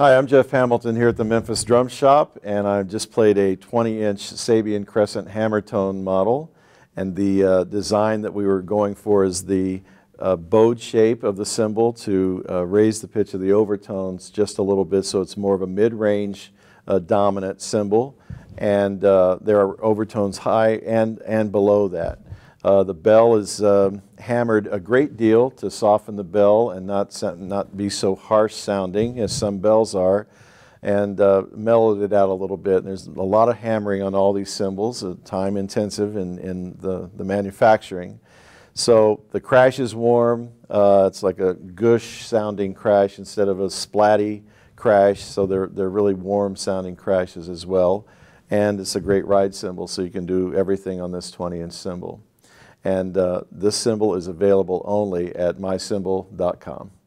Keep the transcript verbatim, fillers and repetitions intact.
Hi, I'm Jeff Hamilton here at the Memphis Drum Shop, and I just played a twenty inch Sabian Crescent Hammertone model. And the uh, design that we were going for is the uh, bowed shape of the cymbal to uh, raise the pitch of the overtones just a little bit, so it's more of a mid-range uh, dominant cymbal. And uh, there are overtones high and, and below that. Uh, the bell is uh, hammered a great deal to soften the bell and not, not be so harsh sounding as some bells are, and uh, mellowed it out a little bit. And there's a lot of hammering on all these cymbals, uh, time intensive in, in the, the manufacturing. So the crash is warm. Uh, it's like a gush sounding crash instead of a splatty crash, so they're, they're really warm sounding crashes as well. And it's a great ride cymbal, so you can do everything on this twenty inch cymbal. And uh, this cymbal is available only at my cymbal dot com.